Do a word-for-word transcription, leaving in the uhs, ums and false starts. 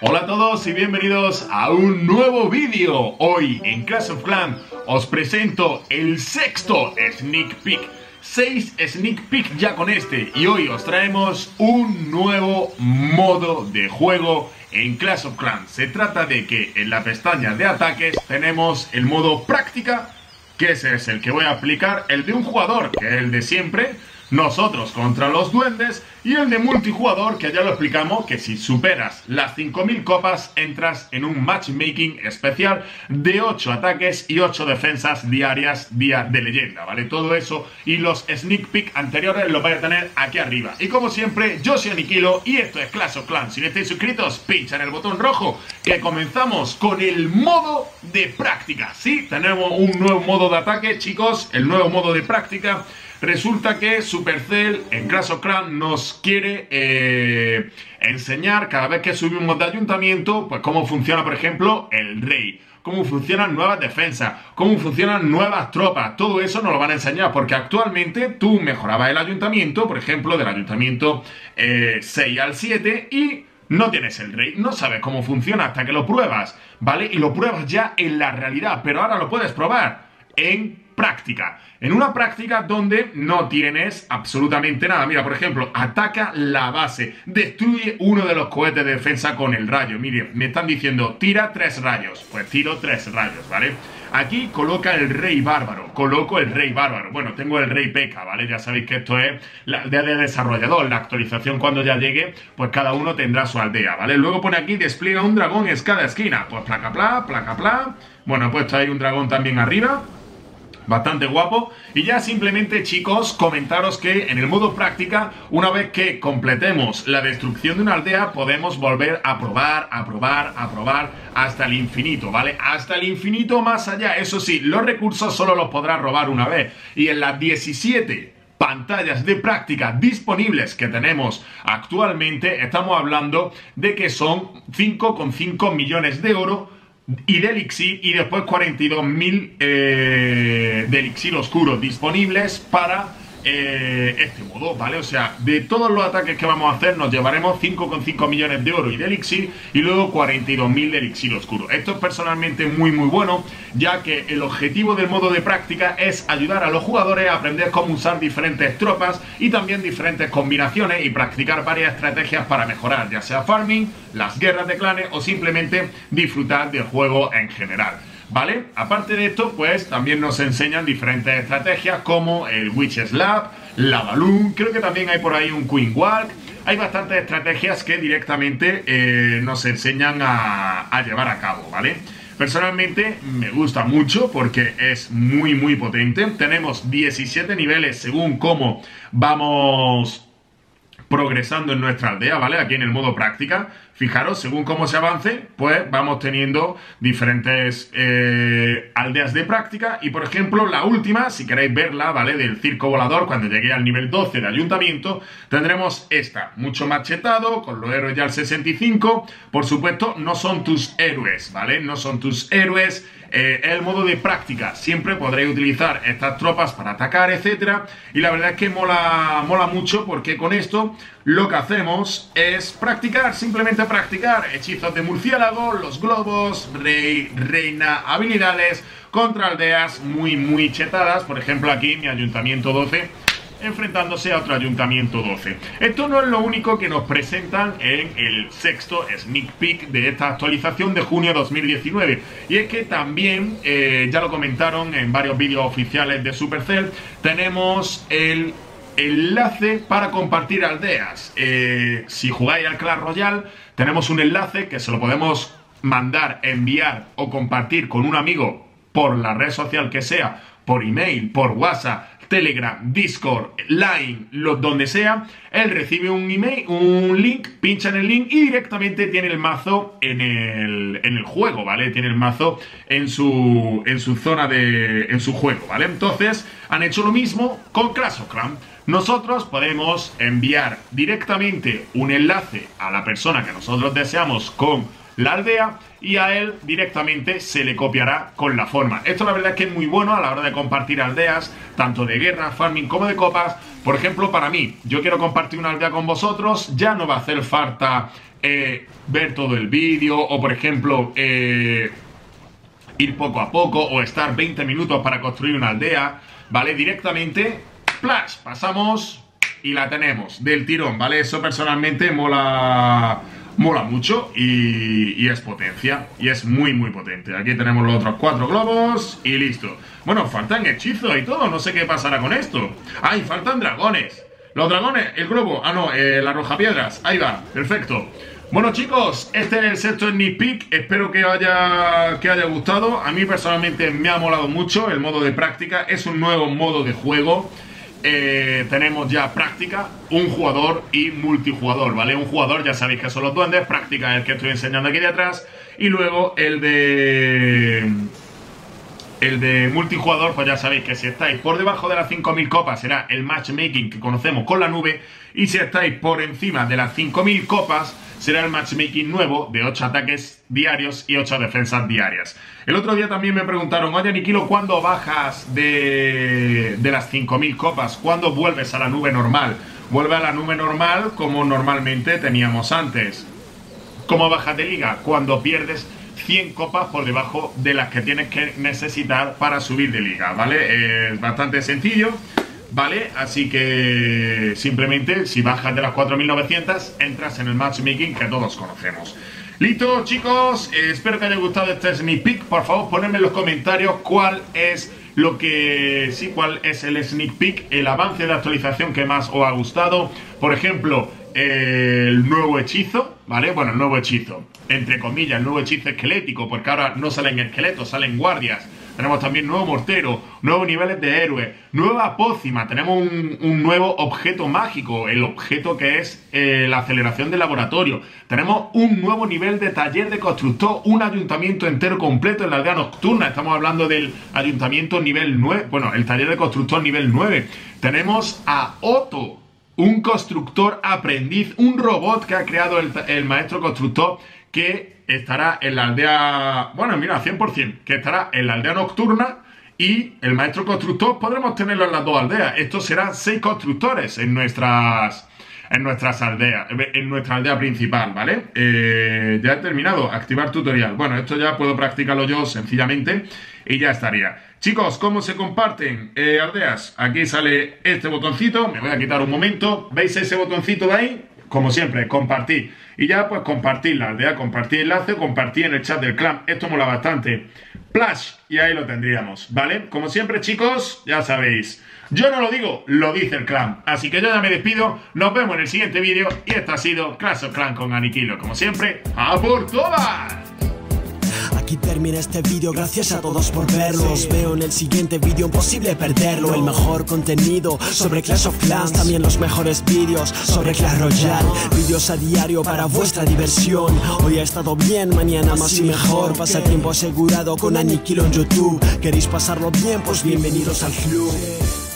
Hola a todos y bienvenidos a un nuevo vídeo. Hoy en Clash of Clans os presento el sexto Sneak Peek. Seis Sneak Peek ya con este, y hoy os traemos un nuevo modo de juego en Clash of Clans. Se trata de que en la pestaña de ataques tenemos el modo práctica, que ese es el que voy a aplicar, el de un jugador, que es el de siempre, nosotros contra los duendes, y el de multijugador, que ya lo explicamos, que si superas las cinco mil copas entras en un matchmaking especial de ocho ataques y ocho defensas diarias día de leyenda, ¿vale? Todo eso y los sneak peek anteriores los vais a tener aquí arriba. Y como siempre, yo soy Aniquilo y esto es Clash of Clans. Si no estáis suscritos, pincha en el botón rojo, que comenzamos con el modo de práctica. Sí, tenemos un nuevo modo de ataque, chicos, el nuevo modo de práctica. Resulta que Supercell en Clash of Clans nos quiere eh, enseñar cada vez que subimos de ayuntamiento, pues cómo funciona, por ejemplo, el rey, cómo funcionan nuevas defensas, cómo funcionan nuevas tropas. Todo eso nos lo van a enseñar, porque actualmente tú mejorabas el ayuntamiento, por ejemplo, del ayuntamiento eh, seis al siete, y no tienes el rey, no sabes cómo funciona hasta que lo pruebas, ¿vale? Y lo pruebas ya en la realidad, pero ahora lo puedes probar en práctica, en una práctica donde no tienes absolutamente nada. Mira, por ejemplo, ataca la base, destruye uno de los cohetes de defensa con el rayo. Mire, me están diciendo, tira tres rayos, pues tiro tres rayos, ¿vale? Aquí coloca el rey bárbaro, coloco el rey bárbaro, bueno, tengo el rey P.E.K.K.A, ¿vale? Ya sabéis que esto es la aldea de desarrollador, la actualización cuando ya llegue, pues cada uno tendrá su aldea, ¿vale? Luego pone aquí, despliega un dragón en cada esquina, pues placa, pla, placa, pla. Bueno, he puesto ahí un dragón también arriba, bastante guapo. Y ya simplemente, chicos, comentaros que en el modo práctica, una vez que completemos la destrucción de una aldea, podemos volver a probar, a probar, a probar hasta el infinito, ¿vale? Hasta el infinito más allá. Eso sí, los recursos solo los podrás robar una vez. Y en las diecisiete pantallas de práctica disponibles que tenemos actualmente, estamos hablando de que son cinco coma cinco millones de oro y de elixir, y después cuarenta y dos mil eh, de elixir oscuro disponibles para eh, este modo, ¿vale? O sea, de todos los ataques que vamos a hacer nos llevaremos cinco coma cinco millones de oro y de elixir, y luego cuarenta y dos mil de elixir oscuro. Esto es personalmente muy muy bueno, ya que el objetivo del modo de práctica es ayudar a los jugadores a aprender cómo usar diferentes tropas y también diferentes combinaciones, y practicar varias estrategias para mejorar, ya sea farming, las guerras de clanes o simplemente disfrutar del juego en general, ¿vale? Aparte de esto, pues también nos enseñan diferentes estrategias como el Witch Slap, la Balloon, creo que también hay por ahí un Queen Walk. Hay bastantes estrategias que directamente eh, nos enseñan a, a llevar a cabo, ¿vale? Personalmente me gusta mucho porque es muy muy potente. Tenemos diecisiete niveles según cómo vamos progresando en nuestra aldea, ¿vale? Aquí en el modo práctica, fijaros, según cómo se avance, pues vamos teniendo diferentes eh, aldeas de práctica. Y por ejemplo, la última, si queréis verla, ¿vale? Del circo volador, cuando llegue al nivel doce de ayuntamiento, tendremos esta, mucho más chetado, con los héroes ya al sesenta y cinco. Por supuesto, no son tus héroes, ¿vale? No son tus héroes. Eh, el modo de práctica, siempre podréis utilizar estas tropas para atacar, etcétera. Y la verdad es que mola, mola mucho, porque con esto lo que hacemos es practicar, simplemente practicar hechizos de murciélago, los globos, rey, reina, habilidades contra aldeas muy muy chetadas. Por ejemplo, aquí mi ayuntamiento doce enfrentándose a otro ayuntamiento doce. Esto no es lo único que nos presentan en el sexto sneak peek de esta actualización de junio de dos mil diecinueve. Y es que también, eh, ya lo comentaron en varios vídeos oficiales de Supercell, tenemos el enlace para compartir aldeas. Eh, si jugáis al Clash Royale, tenemos un enlace que se lo podemos mandar, enviar o compartir con un amigo por la red social que sea, por email, por WhatsApp, Telegram, Discord, Line, lo, donde sea. Él recibe un email, un link, pincha en el link y directamente tiene el mazo en el, en el juego, ¿vale? Tiene el mazo en su, en su zona de, en su juego, ¿vale? Entonces han hecho lo mismo con Clash of Clans. Nosotros podemos enviar directamente un enlace a la persona que nosotros deseamos con la aldea y a él directamente se le copiará con la forma. Esto la verdad es que es muy bueno a la hora de compartir aldeas, tanto de guerra, farming como de copas. Por ejemplo, para mí, yo quiero compartir una aldea con vosotros, ya no va a hacer falta eh, ver todo el vídeo o, por ejemplo, eh, ir poco a poco o estar veinte minutos para construir una aldea, ¿vale? Directamente, ¡plash! Pasamos y la tenemos del tirón, ¿vale? Eso personalmente mola... Mola mucho y, y es potencia. Y es muy muy potente. Aquí tenemos los otros cuatro globos y listo. Bueno, faltan hechizos y todo. No sé qué pasará con esto. ¡Ay! Faltan dragones. Los dragones, el globo. Ah, no, eh, la roja piedras. Ahí va, perfecto. Bueno chicos, este es el sexto sneak peek. Espero que haya, que haya gustado. A mí personalmente me ha molado mucho el modo de práctica. Es un nuevo modo de juego. Eh, tenemos ya práctica, un jugador y multijugador, ¿vale? Un jugador, ya sabéis que son los duendes, práctica es el que estoy enseñando aquí de atrás, y luego el de... El de multijugador, pues ya sabéis que si estáis por debajo de las cinco mil copas será el matchmaking que conocemos con la nube, y si estáis por encima de las cinco mil copas será el matchmaking nuevo de ocho ataques diarios y ocho defensas diarias. El otro día también me preguntaron, oye Aniquilo, ¿cuándo bajas de, de las cinco mil copas? ¿Cuándo vuelves a la nube normal? Vuelve a la nube normal como normalmente teníamos antes. ¿Cómo bajas de liga? Cuando pierdes cien copas por debajo de las que tienes que necesitar para subir de liga, ¿vale? Es bastante sencillo, ¿vale? Así que simplemente si bajas de las cuatro mil novecientas entras en el matchmaking que todos conocemos. Listo chicos, eh, espero que haya gustado este sneak peek. Por favor ponedme en los comentarios cuál es lo que sí, cuál es el sneak peek, el avance de actualización que más os ha gustado. Por ejemplo, eh, el nuevo hechizo, ¿vale? Bueno, el nuevo hechizo, entre comillas, el nuevo hechizo esquelético, porque ahora no salen esqueletos, salen guardias. Tenemos también nuevo mortero, nuevos niveles de héroe, nueva pócima, tenemos un, un nuevo objeto mágico, el objeto que es eh, la aceleración del laboratorio. Tenemos un nuevo nivel de taller de constructor, un ayuntamiento entero completo en la aldea nocturna. Estamos hablando del ayuntamiento nivel nueve, bueno, el taller de constructor nivel nueve. Tenemos a Otto, un constructor aprendiz, un robot que ha creado el, el maestro constructor, que estará en la aldea, bueno, mira, cien por cien, que estará en la aldea nocturna, y el maestro constructor podremos tenerlo en las dos aldeas. Estos serán seis constructores en nuestras en nuestras aldeas, en nuestra aldea principal, ¿vale? Eh, ya he terminado, activar tutorial. Bueno, esto ya puedo practicarlo yo sencillamente y ya estaría. Chicos, ¿cómo se comparten eh, aldeas? Aquí sale este botoncito, me voy a quitar un momento. ¿Veis ese botoncito de ahí? Como siempre, compartir. Y ya pues compartir la aldea, compartir enlace, compartir en el chat del clan. Esto mola bastante. Plash, y ahí lo tendríamos, ¿vale? Como siempre, chicos, ya sabéis. Yo no lo digo, lo dice el clan. Así que yo ya me despido. Nos vemos en el siguiente vídeo. Y esto ha sido Clash of Clans con Aniquilo. Como siempre, ¡a por todas! Aquí termina este vídeo, gracias a todos por verlo. Os veo en el siguiente vídeo, imposible perderlo. El mejor contenido sobre Clash of Clans, también los mejores vídeos sobre Clash Royale. Vídeos a diario para vuestra diversión. Hoy ha estado bien, mañana más y mejor. Pasatiempo asegurado con Aniquilo en YouTube. ¿Queréis pasarlo bien? Pues bienvenidos al club.